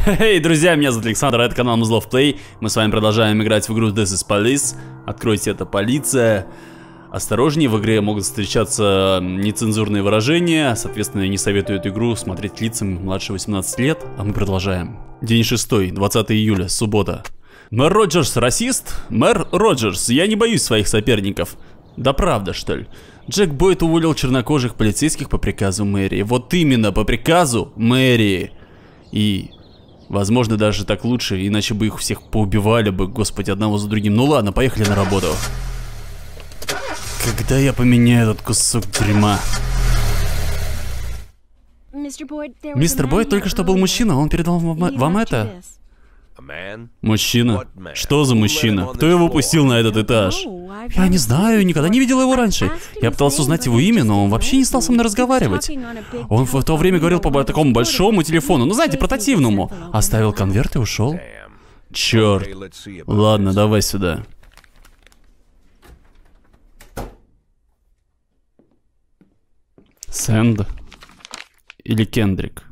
Эй, друзья, меня зовут Александр, это канал Muzlov Play. Мы с вами продолжаем играть в игру This is Police. Откройте, это полиция. Осторожнее, в игре могут встречаться нецензурные выражения. Соответственно, я не советую эту игру смотреть лицам младше 18 лет. А мы продолжаем. День 6, 20 июля, суббота. Мэр Роджерс расист? Мэр Роджерс, я не боюсь своих соперников. Да правда, что ли? Джек Бойд уволил чернокожих полицейских по приказу мэрии. Вот именно, по приказу мэрии. И... возможно, даже так лучше, иначе бы их всех поубивали бы, господи, одного за другим. Ну ладно, поехали на работу. Когда я поменяю этот кусок дерьма? Мистер Бойд, только что был мужчина, он передал вам это? Мужчина? Что за мужчина? Кто его пустил на этот этаж? Я не знаю, никогда не видел его раньше. Я пытался узнать его имя, но он вообще не стал со мной разговаривать. Он в то время говорил по такому большому телефону, ну знаете, портативному. Оставил конверт и ушел. Черт. Ладно, давай сюда. Сэнд или Кендрик?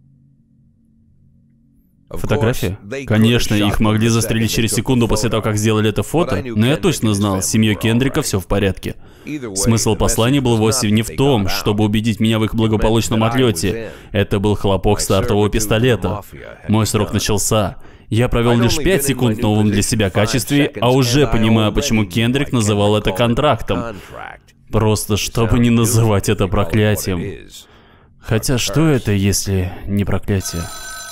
Фотография? Конечно, их могли застрелить через секунду после того, как сделали это фото, но я точно знал, с семьей Кендрика все в порядке. Смысл послания был вовсе не в том, чтобы убедить меня в их благополучном отлете. Это был хлопок стартового пистолета. Мой срок начался. Я провел лишь 5 секунд в новом для себя качестве, а уже понимаю, почему Кендрик называл это контрактом. Просто чтобы не называть это проклятием. Хотя что это, если не проклятие?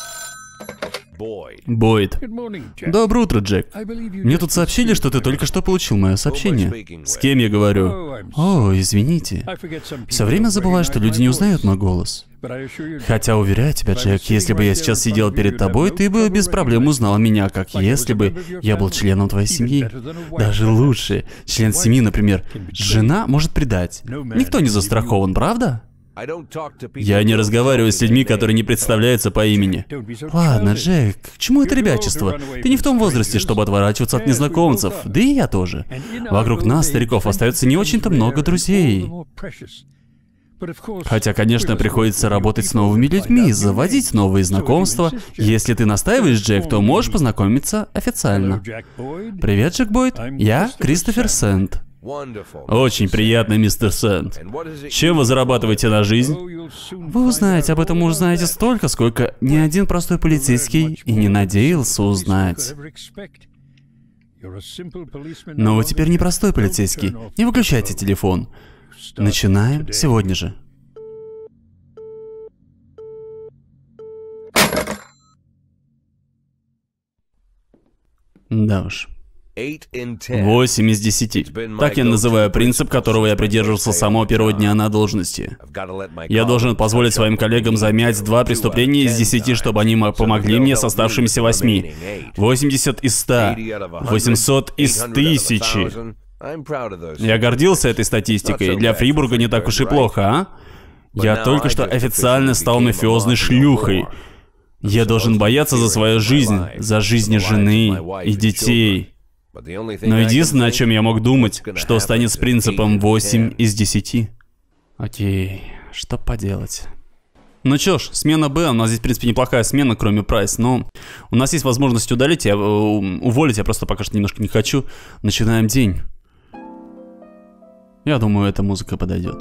Бойд. Доброе утро, Джек. Мне тут сообщили, что ты только что получил мое сообщение. С кем я говорю? О, извините. Все время забываю, что люди не узнают мой голос. Хотя, уверяю тебя, Джек, если бы я сейчас сидел перед тобой, ты бы без проблем узнал меня, как если бы я был членом твоей семьи. Даже лучше. Член семьи, например. Жена может предать. Никто не застрахован, правда? Я не разговариваю с людьми, которые не представляются по имени. Ладно, Джек, к чему это ребячество? Ты не в том возрасте, чтобы отворачиваться от незнакомцев. Да и я тоже. Вокруг нас, стариков, остается не очень-то много друзей. Хотя, конечно, приходится работать с новыми людьми, заводить новые знакомства. Если ты настаиваешь, Джек, то можешь познакомиться официально. Привет, Джек Бойд. Я Кристофер Сэнд. Очень приятно, мистер Сэнд. Чем вы зарабатываете на жизнь? Вы узнаете об этом, узнаете столько, сколько ни один простой полицейский и не надеялся узнать. Но вы теперь не простой полицейский. Не выключайте телефон. Начинаем сегодня же. Да уж. 8 из 10. Так я называю принцип, которого я придерживался с самого первого дня на должности. Я должен позволить своим коллегам замять 2 преступления из 10, чтобы они помогли мне с оставшимися 8. 80 из 100. 800 из 1000. Я гордился этой статистикой. Для Фрибурга не так уж и плохо, а? Я только что официально стал мафиозной шлюхой. Я должен бояться за свою жизнь, за жизни жены и детей. Но единственное, о чем я мог думать, что станет с принципом 8 из 10. Окей, что поделать. Ну чё ж, смена Б, у нас здесь, в принципе, неплохая смена, кроме Прайс, но у нас есть возможность удалить, уволить, я просто пока что немножко не хочу. Начинаем день. Я думаю, эта музыка подойдет.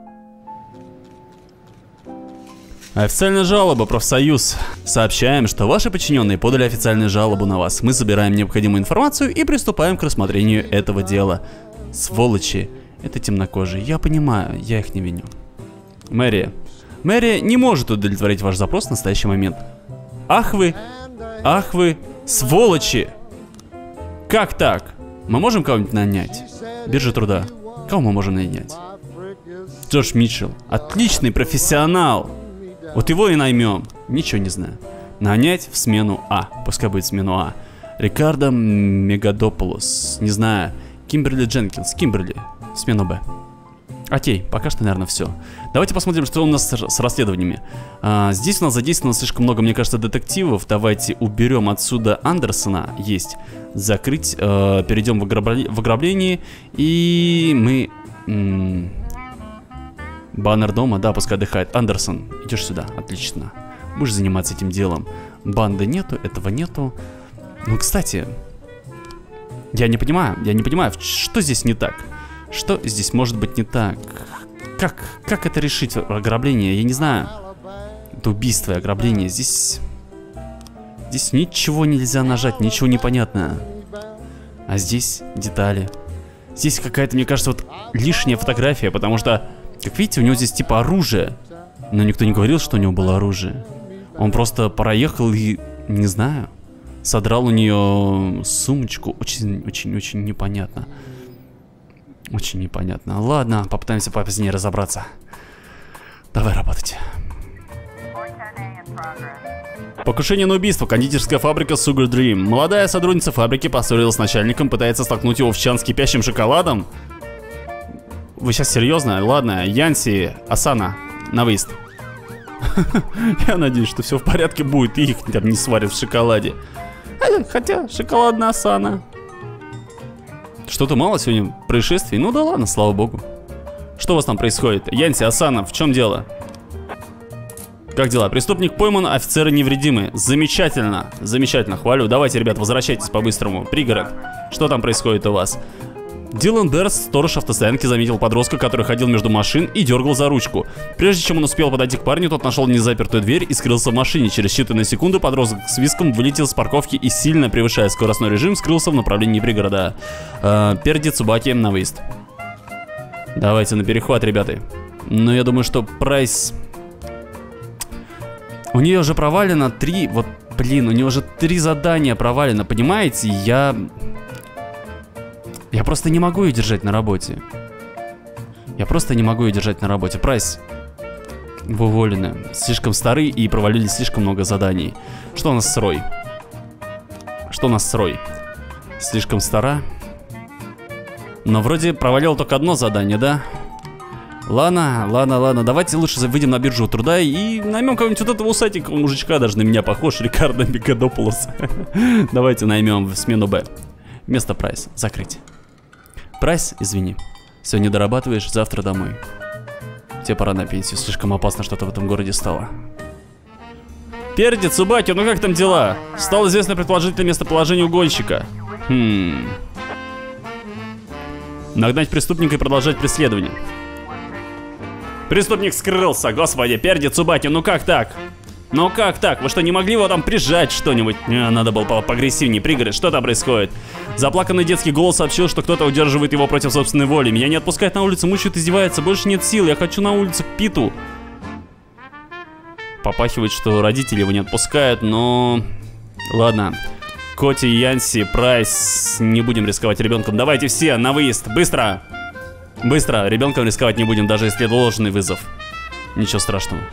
Официальная жалоба, профсоюз. Сообщаем, что ваши подчиненные подали официальную жалобу на вас. Мы собираем необходимую информацию и приступаем к рассмотрению этого дела. Сволочи. Это темнокожие. Я понимаю, я их не виню. Мэрия. Мэрия не может удовлетворить ваш запрос в настоящий момент. Ах вы, сволочи. Как так? Мы можем кого-нибудь нанять? Биржа труда. Кого мы можем нанять? Джордж Митчелл. Отличный профессионал. Вот его и наймем. Ничего не знаю. Нанять в смену А. Пускай будет смену А. Рикардо Мегадополос. Не знаю. Кимберли Дженкинс. Кимберли. Смену Б. Окей, пока что, наверное, все. Давайте посмотрим, что у нас с расследованиями. Здесь у нас задействовано слишком много, мне кажется, детективов. Давайте уберем отсюда Андерсона. Есть. Закрыть. Перейдем в ограбление. И мы... Баннер дома, да, пускай отдыхает. Андерсон, идешь сюда, отлично. Будешь заниматься этим делом. Банды нету, этого нету. Ну, кстати, я не понимаю, что здесь не так? Что здесь может быть не так? Как это решить? Ограбление? Я не знаю. Это убийство и ограбление. Здесь ничего нельзя нажать, ничего не понятно. А здесь детали. Здесь какая-то, мне кажется, вот лишняя фотография, потому что, как видите, у него здесь типа оружие. Но никто не говорил, что у него было оружие. Он просто проехал и, не знаю, содрал у нее сумочку. Очень непонятно. Очень непонятно. Ладно, попытаемся позднее разобраться. Давай работать. Покушение на убийство. Кондитерская фабрика Sugar Dream. Молодая сотрудница фабрики поссорилась с начальником, пытается столкнуть его в чан с кипящим шоколадом. Вы сейчас серьезно? Ладно, Янси, Асана, на выезд. Я надеюсь, что все в порядке будет, и их там не сварят в шоколаде. Хотя, шоколадная Асана. Что-то мало сегодня происшествий? Ну да ладно, слава богу. Что у вас там происходит? Янси, Асана, в чем дело? Как дела? Преступник пойман, офицеры невредимы. Замечательно, замечательно, хвалю. Давайте, ребят, возвращайтесь по-быстрому. Пригород. Что там происходит у вас? Дилан Дерс, сторож автостоянки, заметил подростка, который ходил между машин и дергал за ручку. Прежде чем он успел подойти к парню, тот нашел незапертую дверь и скрылся в машине. Через считанные секунды подросток с виском вылетел с парковки и, сильно превышая скоростной режим, скрылся в направлении пригорода. Перди Цубаки на выезд. Давайте на перехват, ребята. Но я думаю, что Прайс... У нее уже провалено 3... Вот, блин, у нее уже 3 задания провалено, понимаете? Я просто не могу ее держать на работе. Прайс, вы уволены. Слишком стары и провалили слишком много заданий. Что у нас с Рой? Слишком стара. Но вроде провалил только одно задание, да? Ладно. Давайте лучше выйдем на биржу труда и наймем кого-нибудь вот этого усатенького мужичка, даже на меня похож, Рикардо Мегадополос. Давайте наймем в смену Б. Место Прайс. Закрыть. Прайс, извини. Сегодня дорабатываешь, завтра домой. Тебе пора на пенсию, слишком опасно что-то в этом городе стало. Перди, Цубаки, ну как там дела? Стало известно предположительное местоположение угонщика. Нагнать преступника и продолжать преследование. Преступник скрылся, господи, Перди, Цубаки, ну как так? Вы что, не могли его там прижать что-нибудь? Надо было поагрессивнее, пригород, что там происходит? Заплаканный детский голос сообщил, что кто-то удерживает его против собственной воли. Меня не отпускают на улицу, мучают, издеваются, больше нет сил, я хочу на улицу к Питу. Попахивает, что родители его не отпускают, но... Ладно. Коти, Янси, Прайс, не будем рисковать ребенком. Давайте все, на выезд, быстро! Быстро, ребенком рисковать не будем, даже если это ложный вызов. Ничего страшного.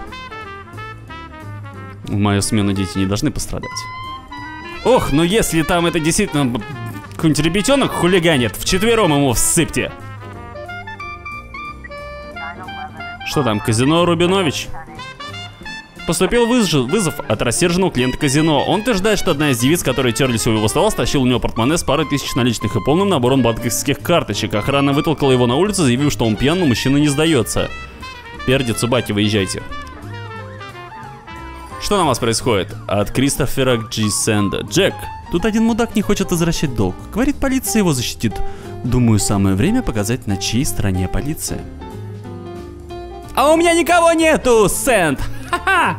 В мою смену дети не должны пострадать. Ох, ну если там это действительно какой-нибудь ребятенок хулиганит, вчетвером ему всыпьте. Что там, казино Рубинович? Поступил вызов от рассерженного клиента казино. Он утверждает, что одна из девиц, которые терлись у его стола, стащила у него портмоне с парой тысяч наличных и полным набором банковских карточек. Охрана вытолкала его на улицу, заявив, что он пьян, но мужчина не сдается. Перди, Цубаки, выезжайте. Что на вас происходит? От Кристофера Джи Сэнда. Джек, тут один мудак не хочет возвращать долг. Говорит, полиция его защитит. Думаю, самое время показать, на чьей стороне полиция. А у меня никого нету, Сэнд! Ха-ха!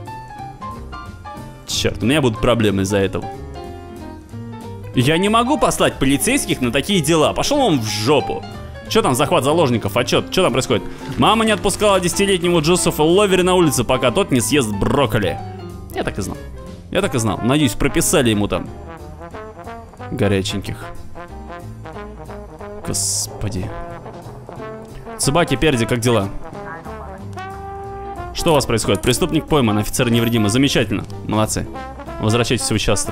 Черт, у меня будут проблемы из-за этого. Я не могу послать полицейских на такие дела. Пошел он в жопу. Че там, захват заложников, отчет? Что там происходит? Мама не отпускала 10-летнего Джозефа Ловери на улице, пока тот не съест брокколи. Я так и знал. Надеюсь, прописали ему там горяченьких. Господи. Цубаки, Перди, как дела? Что у вас происходит? Преступник пойман, офицеры невредимы. Замечательно. Молодцы. Возвращайтесь в участок.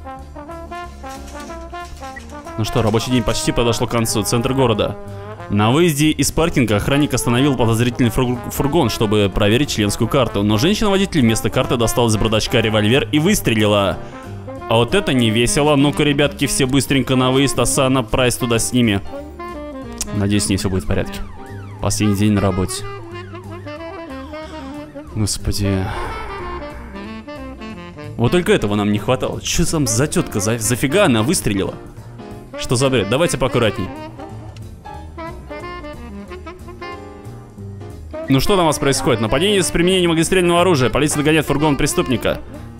Ну что, рабочий день почти подошел к концу. Центр города. На выезде из паркинга охранник остановил подозрительный фургон, чтобы проверить членскую карту. Но женщина-водитель вместо карты достала из бардачка револьвер и выстрелила. А вот это не весело. Ну-ка, ребятки, все быстренько на выезд. Асана, Прайс туда с ними. Надеюсь, с ней все будет в порядке. Последний день на работе. Господи. Вот только этого нам не хватало. Что там за тетка? Зафига она выстрелила? Что за бред? Давайте поаккуратней. Ну что там у вас происходит? Нападение с применением огнестрельного оружия. Полиция догоняет фургон преступника.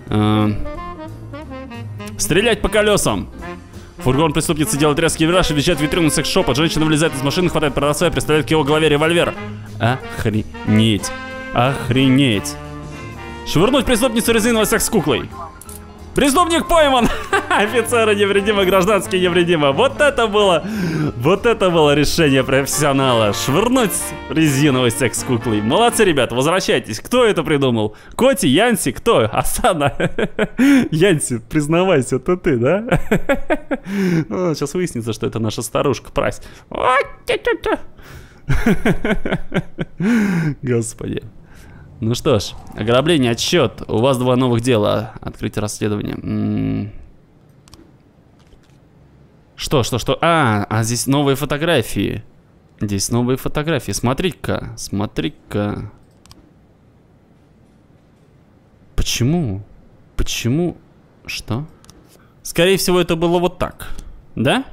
Стрелять по колесам. Фургон преступницы делает резкий вираж и въезжает в витрину секс-шопа. Женщина вылезает из машины, хватает продавца и приставляет к его голове револьвер. Охренеть. Охренеть. Швырнуть преступницу резиновой секс-куклой. Преступник пойман! Офицеры невредимы, гражданские невредимы. Вот это было решение профессионала. Швырнуть резиновой секс-куклой. Молодцы, ребята, возвращайтесь. Кто это придумал? Коти, Янси, кто? Асана? Янси, признавайся, это ты, да? Сейчас выяснится, что это наша старушка Прайс. Господи. Ну что ж, ограбление, отсчет. У вас 2 новых дела. Открыть расследование. Что? А, здесь новые фотографии. Здесь новые фотографии. Смотри-ка, смотри-ка. Почему? Почему? Что? Скорее всего, это было вот так. Да?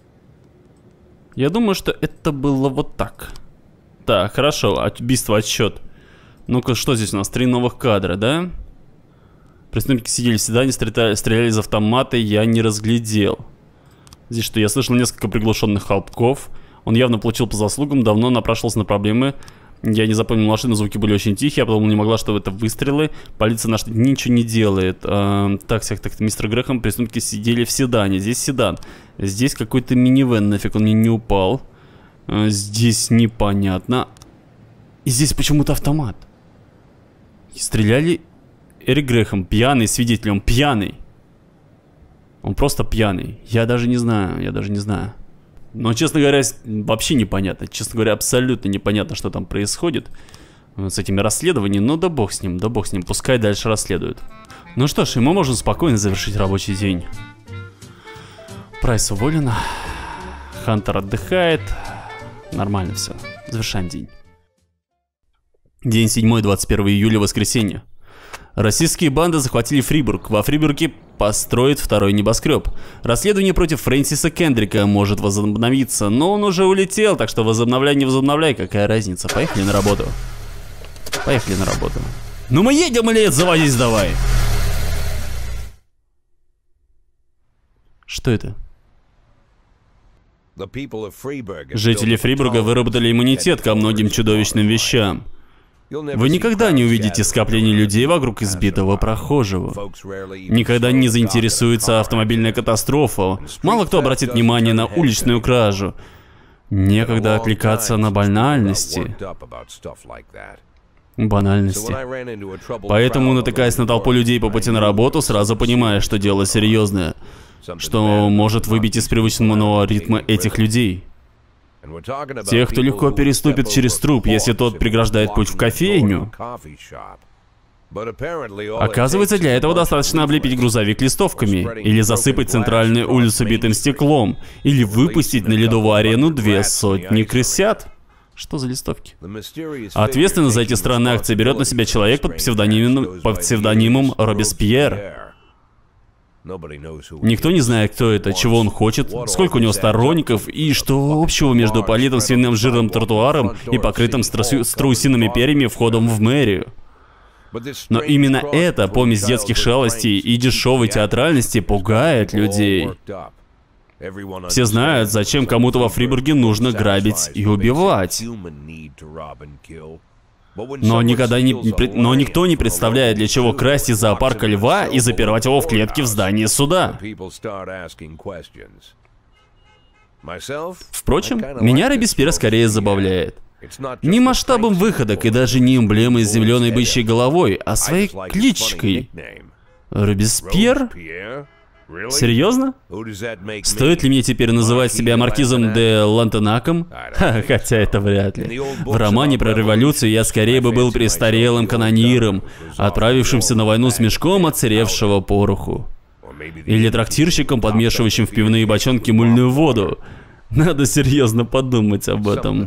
Я думаю, что это было вот так. Так, хорошо. Убийство, отсчет. Ну-ка, что здесь у нас? 3 новых кадра, да? Преступники сидели в седане, стреляли из автомата, я не разглядел. Здесь что? Я слышал несколько приглушенных хлопков. Он явно получил по заслугам, давно напрашивался на проблемы. Я не запомнил машину, звуки были очень тихие. Я подумал, не могла, что это выстрелы. Полиция наша ничего не делает. Так, мистер Грэхэм, преступники сидели в седане. Здесь седан. Здесь какой-то минивэн, нафиг он мне не упал. Здесь непонятно. И здесь почему-то автомат. Стреляли Эрик Грэхэм, пьяный свидетель, он пьяный. Он просто пьяный. Я даже не знаю. Но, честно говоря, вообще непонятно. Честно говоря, абсолютно непонятно, что там происходит с этими расследованиями. Но да бог с ним, пускай дальше расследуют. Ну что ж, и мы можем спокойно завершить рабочий день. Прайс уволен. Хантер отдыхает. Нормально все. Завершаем день. День 7, 21 июля, воскресенье. Российские банды захватили Фрибург. Во Фрибурге построят 2-й небоскреб. Расследование против Фрэнсиса Кендрика может возобновиться, но он уже улетел, так что возобновляй, не возобновляй, какая разница. Поехали на работу. Поехали на работу. Ну мы едем или заводись давай. Что это? Жители Фрибурга выработали иммунитет ко многим чудовищным вещам. Вы никогда не увидите скопление людей вокруг избитого прохожего. Никогда не заинтересуется автомобильная катастрофа. Мало кто обратит внимание на уличную кражу. Некогда отвлекаться на банальности. Поэтому, натыкаясь на толпу людей по пути на работу, сразу понимаешь, что дело серьезное. Что может выбить из привычного ритма этих людей. Тех, кто легко переступит через труп, если тот преграждает путь в кофейню. Оказывается, для этого достаточно облепить грузовик листовками, или засыпать центральную улицу битым стеклом, или выпустить на ледовую арену 200 крысят. Что за листовки? Ответственность за эти странные акции берет на себя человек под псевдонимом Робеспьер. Никто не знает, кто это, чего он хочет, сколько у него сторонников и что общего между политым свиным жирным тротуаром и покрытым страусиными перьями входом в мэрию. Но именно эта помесь детских шалостей и дешевой театральности пугает людей. Все знают, зачем кому-то во Фрибурге нужно грабить и убивать. Но никто не представляет, для чего красть из зоопарка льва и запирать его в клетке в здании суда. Впрочем, меня Робеспьер скорее забавляет. Не масштабом выходок и даже не эмблемой с зеленой бычьей головой, а своей кличкой. Робеспьер? Серьезно? Стоит ли мне теперь называть себя маркизом де Лантенаком? Хотя это вряд ли. В романе про революцию я скорее бы был престарелым канониром, отправившимся на войну с мешком отсыревшего пороху. Или трактирщиком, подмешивающим в пивные бочонки мыльную воду. Надо серьезно подумать об этом.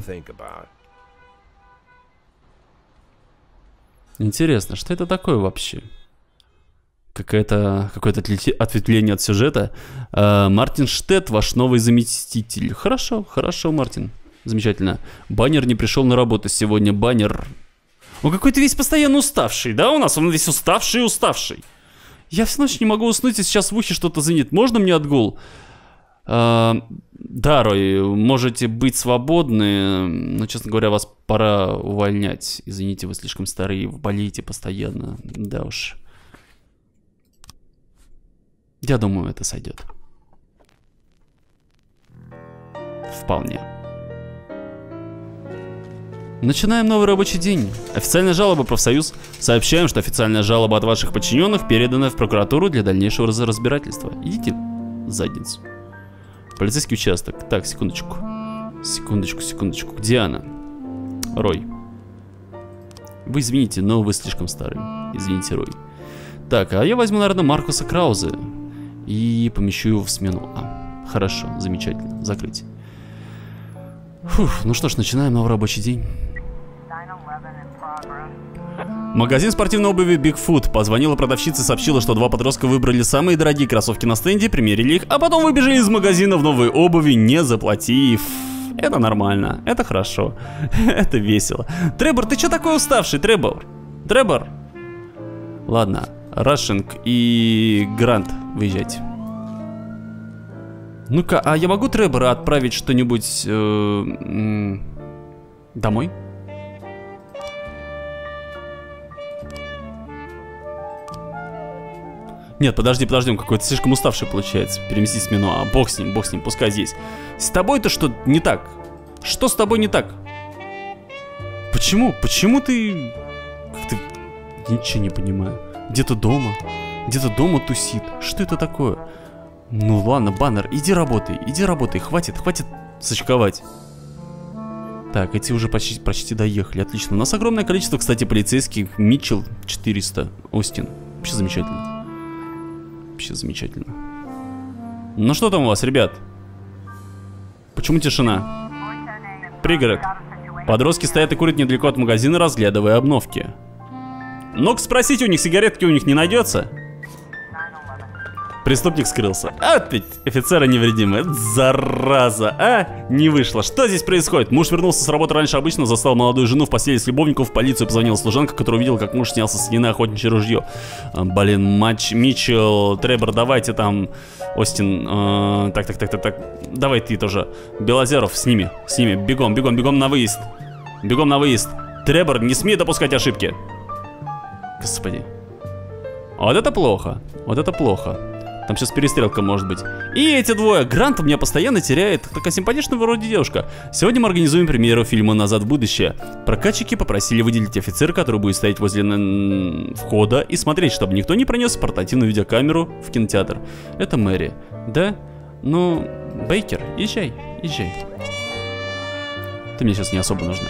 Интересно, что это такое вообще? какое-то ответвление от сюжета. Мартин Штетт, ваш новый заместитель. Хорошо, хорошо, Мартин. Замечательно. Баннер не пришел на работу сегодня. Баннер... Он какой-то весь постоянно уставший, да, у нас? Он весь уставший. Я всю ночь не могу уснуть, и сейчас в ухе что-то звенит. Можно мне отгул? Да, Рой, можете быть свободны, но, честно говоря, вас пора увольнять. Извините, вы слишком старые, вы болеете постоянно. Да уж. Я думаю, это сойдет. Вполне. Начинаем новый рабочий день. Официальная жалоба, профсоюз. Сообщаем, что официальная жалоба от ваших подчиненных передана в прокуратуру для дальнейшего разбирательства. Идите в задницу. Полицейский участок. Так, секундочку. Секундочку. Где она? Рой. Вы извините, но вы слишком старый. Извините, Рой. Так, а я возьму, наверное, Маркуса Краузе и помещу его в смену А. Хорошо, замечательно. Закрыть. Фух, ну что ж, начинаем новый рабочий день. Магазин спортивной обуви Bigfoot. Позвонила продавщица и сообщила, что два подростка выбрали самые дорогие кроссовки на стенде, примерили их, а потом выбежали из магазина в новой обуви, не заплатив. Это нормально, это хорошо, это весело. Требор, ты чё такой уставший, Требор? Требор? Ладно, Рашинг и Грант, выезжайте. Ну-ка, а я могу Требора отправить что-нибудь домой? Нет, подожди, он какой-то слишком уставший получается. Перемести смену, а бог с ним, пускай здесь. С тобой-то что не так? Что с тобой не так? Почему? Почему ты... Как-то... Ничего не понимаю. Где-то дома тусит. Что это такое? Ну ладно, Баннер, иди работай, хватит сочковать. Так, эти уже почти доехали, отлично. У нас огромное количество, кстати, полицейских. Митчелл 400, Остин. Вообще замечательно. Ну что там у вас, ребят? Почему тишина? Пригород. Подростки стоят и курят недалеко от магазина, разглядывая обновки. Ну-ка спросите у них, сигаретки у них не найдется? Преступник скрылся. Опять офицеры невредимы. Зараза, а? Не вышло. Что здесь происходит? Муж вернулся с работы раньше обычно, застал молодую жену в постели с любовником. В полицию позвонила служанка, которая увидела, как муж снялся с стены охотничье ружье. Блин, Митчелл, Требор, давайте там. Остин, так. Давай ты тоже. Белозеров, с ними. Бегом на выезд. Требор, не смей допускать ошибки. Господи. Вот это плохо. Там сейчас перестрелка может быть. И эти двое. Грант меня постоянно теряет. Такая симпатичная вроде девушка. Сегодня мы организуем премьеру фильма «Назад в будущее». Прокатчики попросили выделить офицера, который будет стоять возле входа и смотреть, чтобы никто не пронес портативную видеокамеру в кинотеатр. Это Мэри. Да? Ну, Бейкер, езжай. Ты мне сейчас не особо нужна.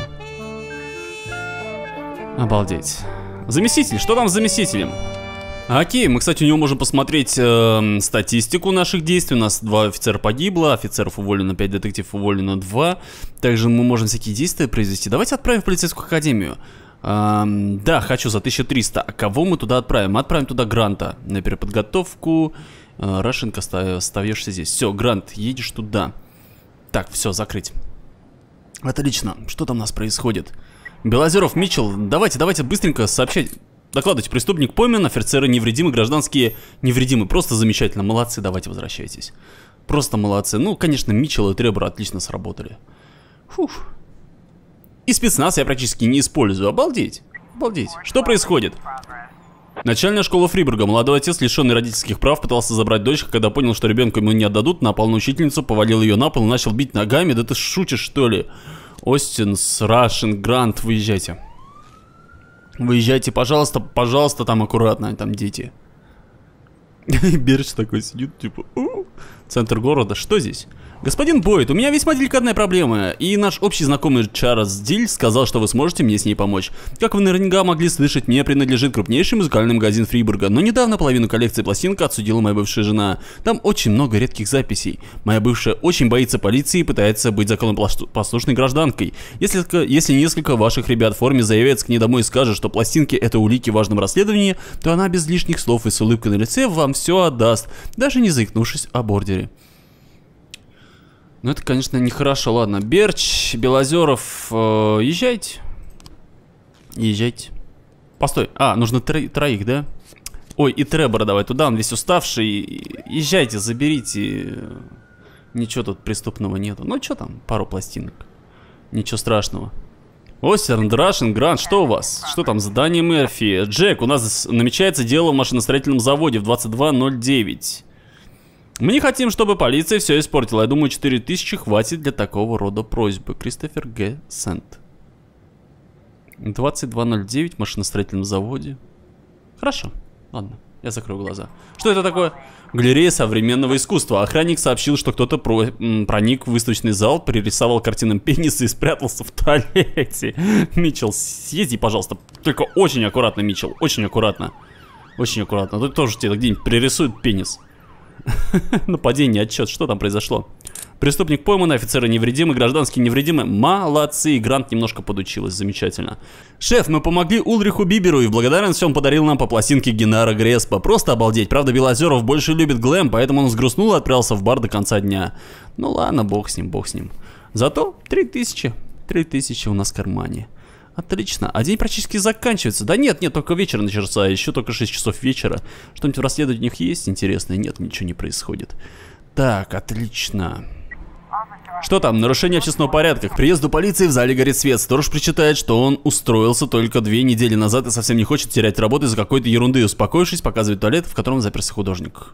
Обалдеть. Заместитель, что там с заместителем? Окей, мы, кстати, у него можем посмотреть статистику наших действий. У нас 2 офицера погибло, офицеров уволено 5, детективов уволено 2. Также мы можем всякие действия произвести. Давайте отправим в полицейскую академию. Да, хочу за 1300. А кого мы туда отправим? Мы отправим туда Гранта на переподготовку. Рашенко, остаешься здесь. Все, Грант, едешь туда. Так, все, закрыть. Отлично, что там у нас происходит? Белозеров, Митчелл, давайте быстренько сообщать. Докладывайте, преступник пойман, офицеры невредимы, гражданские невредимы. Просто замечательно, молодцы, давайте возвращайтесь. Просто молодцы. Ну, конечно, Митчелл и Требор отлично сработали. Фух. И спецназ я практически не использую. Обалдеть. Что происходит? Начальная школа Фрибурга. Молодой отец, лишенный родительских прав, пытался забрать дочь, когда понял, что ребенка ему не отдадут, напал на учительницу, повалил ее на пол и начал бить ногами. Да ты шутишь, что ли? Остин, Рашинг, Грант, выезжайте. Выезжайте, пожалуйста, там аккуратно, там дети. Берч такой сидит, типа, центр города, что здесь? Господин Бойд, у меня весьма деликатная проблема, и наш общий знакомый Чарльз Диль сказал, что вы сможете мне с ней помочь. Как вы наверняка могли слышать, мне принадлежит крупнейший музыкальный магазин Фрибурга, но недавно половину коллекции пластинок отсудила моя бывшая жена. Там очень много редких записей. Моя бывшая очень боится полиции и пытается быть законопослушной гражданкой. Если несколько ваших ребят в форме заявятся к ней домой и скажут, что пластинки это улики в важном расследовании, то она без лишних слов и с улыбкой на лице вам все отдаст, даже не заикнувшись о бордере. Ну это, конечно, нехорошо. Ладно, Берч, Белозеров, езжайте. Езжайте. Постой, нужно троих, да? Ой, и Требора давай туда, он весь уставший. Езжайте, заберите. Ничего тут преступного нету. Ну что там, пару пластинок. Ничего страшного. Остерн, Драшин, Грант, что у вас? Что там, задание Мерфи? Джек, у нас намечается дело в машиностроительном заводе в 22:09. Мы не хотим, чтобы полиция все испортила. Я думаю, 4000 хватит для такого рода просьбы. Кристофер Г. Сент. 22:09 в машиностроительном заводе. Хорошо. Ладно, я закрою глаза. Что это такое? Галерея современного искусства. Охранник сообщил, что кто-то проник в выставочный зал, пририсовал картинам пенисы и спрятался в туалете. Митчелл, съезди, пожалуйста. Только очень аккуратно, Митчелл. Очень аккуратно. Очень аккуратно. Тут тоже тебе где-нибудь пририсуют пенис. Нападение, отчет, что там произошло? Преступник пойман, офицеры невредимы, гражданские невредимы. Молодцы, Грант немножко подучилась, замечательно. Шеф, мы помогли Ульриху Биберу, и в благодарность он подарил нам по пластинке Генара Греспа. Просто обалдеть, правда Белозеров больше любит глэм, поэтому он взгрустнул и отправился в бар до конца дня. Ну ладно, бог с ним, бог с ним. Зато 3000 у нас в кармане. Отлично, а день практически заканчивается. Да нет, только вечер начался, еще только 6 часов вечера. Что-нибудь в расследованиях есть интересное? Нет, ничего не происходит. Так, отлично. Что там? Нарушение общественного порядка. К приезду полиции в зале горит свет. Сторож причитает, что он устроился только 2 недели назад и совсем не хочет терять работу из-за какой-то ерунды. Успокоившись, показывает туалет, в котором заперся художник.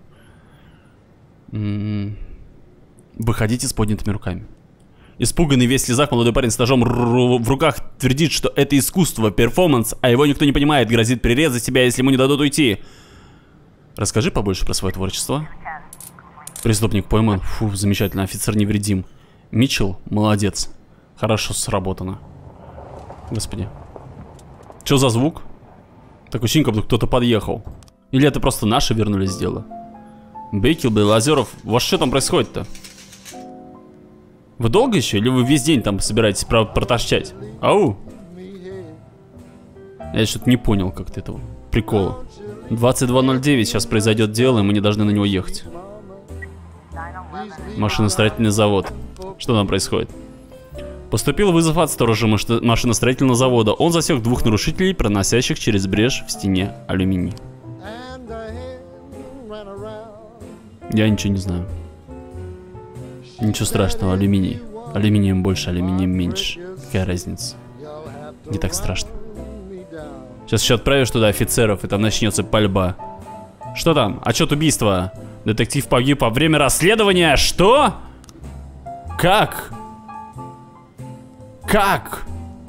Выходите с поднятыми руками. Испуганный, весь в слезах, молодой парень с ножом в руках твердит, что это искусство, перформанс, а его никто не понимает, грозит прирезать себя, если ему не дадут уйти. Расскажи побольше про свое творчество. Преступник пойман. Фу, замечательно, офицер невредим. Митчелл, молодец. Хорошо сработано. Господи. Что за звук? Так ощущение, как будто кто-то подъехал. Или это просто наши вернулись с дела? Бейкел, Белозеров, у вас что там происходит-то? Вы долго еще? Или вы весь день там собираетесь протащать? Ау! Я что-то не понял как-то этого прикола. 22:09, сейчас произойдет дело, и мы не должны на него ехать. Машиностроительный завод. Что там происходит? Поступил вызов от сторожа машиностроительного завода. Он засек 2 нарушителей, проносящих через брешь в стене алюминий. Я ничего не знаю. Ничего страшного, алюминий. Алюминием больше, алюминием меньше. Какая разница? Не так страшно. Сейчас еще отправишь туда офицеров, и там начнется пальба. Что там? Отчет убийства. Детектив погиб во время расследования. Что? Как? Как?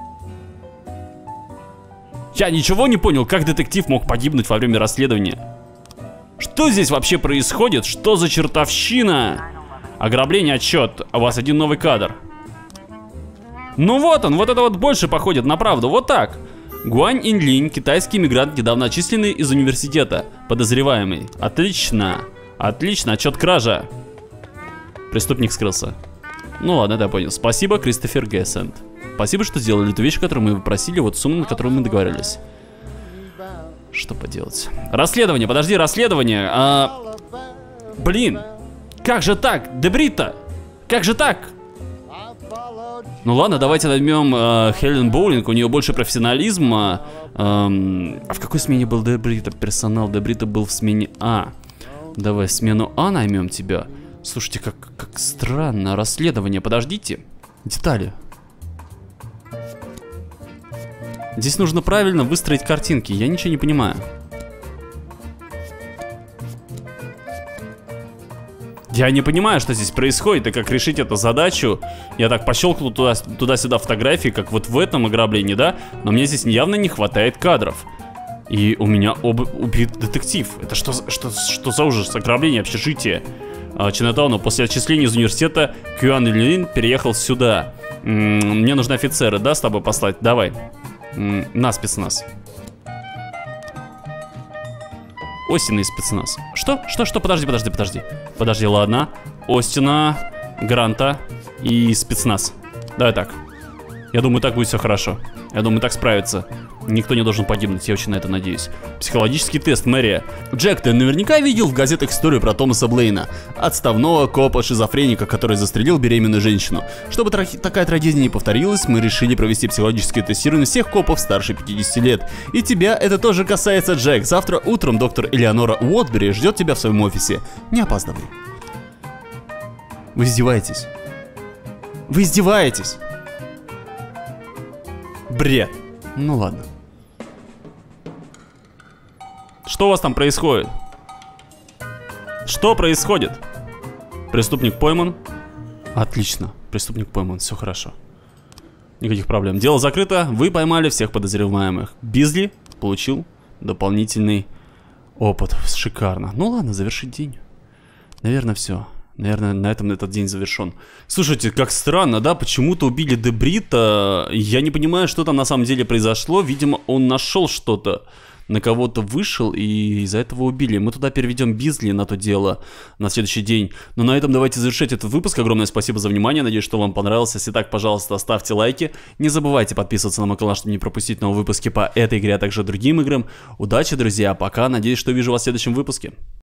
Я ничего не понял, как детектив мог погибнуть во время расследования. Что здесь вообще происходит? Что за чертовщина? Ограбление, отчет. У вас один новый кадр. Ну вот он, вот это вот больше походит на правду. Вот так. Гуань Инлинь, китайский иммигрант, недавно отчисленный из университета. Подозреваемый. Отлично. Отлично, отчет кража. Преступник скрылся. Ну ладно, это я понял. Спасибо, Кристофер Г. Сент. Спасибо, что сделали ту вещь, которую мы попросили, вот сумму, на которую мы договорились. Что поделать? Расследование, подожди, расследование. Блин. Как же так? Дебрита! Как же так? Ну ладно, давайте наймем Хелен Боулинг, у нее больше профессионализма. А в какой смене был Дебрита? Персонал Дебрита был в смене А. Давай смену А наймем тебя. Слушайте, как странно. Расследование, подождите. Детали. Здесь нужно правильно выстроить картинки. Я ничего не понимаю. Я не понимаю, что здесь происходит и как решить эту задачу. Я так пощелкнул туда-сюда фотографии, как вот в этом ограблении, да? Но мне здесь явно не хватает кадров. И у меня убит детектив. Это что за ужас? Ограбление общежития. Чинатауну. После отчисления из университета Кюан Лин переехал сюда. Мне нужны офицеры, да, с тобой послать? Давай. На спецназ. Остина и спецназ. Что? Подожди. Подожди, ладно. Остина, Гранта и спецназ. Давай так. Я думаю, так будет все хорошо. Я думаю, так справится. Никто не должен погибнуть, я очень на это надеюсь. Психологический тест, мэрия. Джек, ты наверняка видел в газетах историю про Томаса Блейна, отставного копа-шизофреника, который застрелил беременную женщину. Чтобы такая трагедия не повторилась, мы решили провести психологическое тестирование всех копов старше 50 лет. И тебя это тоже касается, Джек. Завтра утром доктор Элеонора Уотбери ждет тебя в своем офисе. Не опаздывай. Вы издеваетесь? Вы издеваетесь? Бред. Ну ладно. Что у вас там происходит? Что происходит? Преступник пойман. Отлично. Преступник пойман. Все хорошо. Никаких проблем. Дело закрыто. Вы поймали всех подозреваемых. Бизли получил дополнительный опыт. Шикарно. Ну ладно, завершить день. Наверное, все. Наверное, на этом этот день завершен. Слушайте, как странно, да? Почему-то убили Дебрита. Я не понимаю, что там на самом деле произошло. Видимо, он нашел что-то. На кого-то вышел, и из-за этого убили. Мы туда переведем Бизли на то дело на следующий день. Но на этом давайте завершить этот выпуск. Огромное спасибо за внимание. Надеюсь, что вам понравился. Если так, пожалуйста, ставьте лайки. Не забывайте подписываться на мой канал, чтобы не пропустить новые выпуски по этой игре, а также другим играм. Удачи, друзья. Пока. Надеюсь, что увижу вас в следующем выпуске.